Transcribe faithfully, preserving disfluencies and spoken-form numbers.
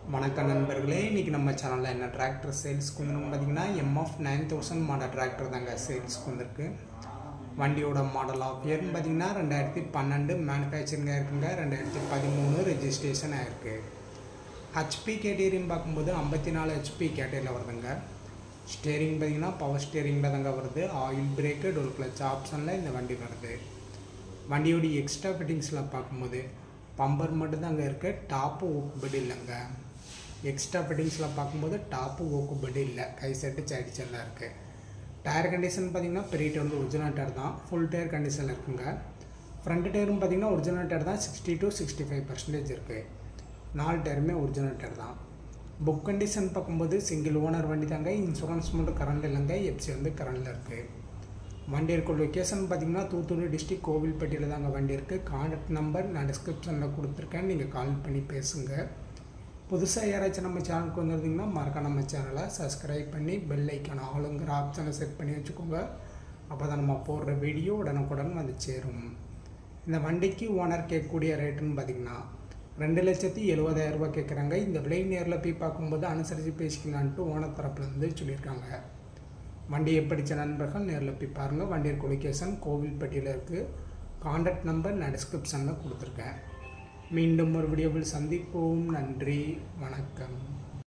வணக்கம் நண்பர்களே, இன்றைக்கி நம்ம சேனலில் என்ன டிராக்டர் சேல்ஸ்க்கு வந்துன்னு பார்த்தீங்கன்னா MF nine thousand model tractor தாங்க சேல்ஸ்க்கு வந்திருக்கு. வண்டியோட மாடல் ஆஃப் இயர்னு பார்த்தீங்கன்னா ரெண்டாயிரத்தி பன்னெண்டு மேனுஃபேக்சரிங்காக இருக்குங்க. ரெண்டாயிரத்தி பதிமூணு ரெஜிஸ்ட்ரேஷன் ஆகிருக்கு. ஹெச்பி கேட்டகரின்னு பார்க்கும்போது ஐம்பத்தி நாலு ஹெச்பி கேட்டகரியில் வருதுங்க. ஸ்டேரிங் பார்த்தீங்கன்னா பவர் ஸ்டேரிங்கில் தாங்க வருது. ஆயில் பிரேக்கு டோல் கிளச் ஆப்ஷனில் இந்த வண்டி வருது. வண்டியோடைய எக்ஸ்ட்ரா ஃபிட்டிங்ஸில் பார்க்கும்போது பம்பர் மட்டும் தாங்க இருக்குது. டாப்பு ஓக்குபடி இல்லைங்க. எக்ஸ்ட்ரா ஃபிட்டிங்ஸில் பார்க்கும்போது டாப்பு ஓக்குபடி இல்லை. கை செட்டு சைடு செல்லாம் இருக்குது. டயர் கண்டிஷன் பார்த்திங்கன்னா பெரிய டயர் வந்து ஒரிஜினல் டயர் தான். ஃபுல் டயர் கண்டிஷனில் இருக்குங்க. ஃப்ரண்ட் டயரும் பார்த்திங்கன்னா ஒரிஜினல் டயர் தான். Sixty to sixty five percentage இருக்குது. நாலு டயருமே ஒரிஜினல் டயர் தான். புக் கண்டிஷன் பார்க்கும்போது சிங்கிள் ஓனர் வண்டி தாங்க. இன்சூரன்ஸ் மட்டும் கரண்ட் இல்லைங்க. எஃப்சி வந்து கரண்டில் இருக்குது. வண்டி இருக்க லொக்கேஷன் பார்த்திங்கன்னா தூத்துக்குடி டிஸ்ட்ரிக் கோவில்பட்டியில் தாங்க வண்டி இருக்குது. கான்டாக்ட் நம்பர் நான் டிஸ்கிரிப்ஷனில் கொடுத்துருக்கேன். நீங்கள் கால் பண்ணி பேசுங்க. புதுசாக யாராச்சும் நம்ம சேனலுக்கு வந்துருந்தீங்கன்னா மறக்க நம்ம சேனலை சப்ஸ்கிரைப் பண்ணி பெல் ஐக்கான ஆளுங்கிற ஆப்ஷனை செட் பண்ணி வச்சுக்கோங்க. அப்போ தான் நம்ம போடுற வீடியோ உடனுக்குடன் வந்து சேரும். இந்த வண்டிக்கு ஓனர் கேட்கக்கூடிய ரேட்டுன்னு பார்த்திங்கன்னா ரெண்டு லட்சத்தி எழுபதாயிரம் ரூபா கேட்குறாங்க. இந்த விலை நேரில் போய் பார்க்கும்போது அனுசரித்து பேசிக்கலான்ட்டு ஓனர் தரப்புலேருந்து சொல்லியிருக்காங்க. வண்டியை படித்த நண்பர்கள் நேரில் போய் பாருங்கள். வண்டி இருக்க லொக்கேஷன் கோவில்பட்டியில் இருக்குது. கான்டாக்ட் நம்பர் நான் டிஸ்கிரிப்ஷனில் கொடுத்துருக்கேன். மீண்டும் ஒரு வீடியோவில் சந்திப்போம். நன்றி, வணக்கம்.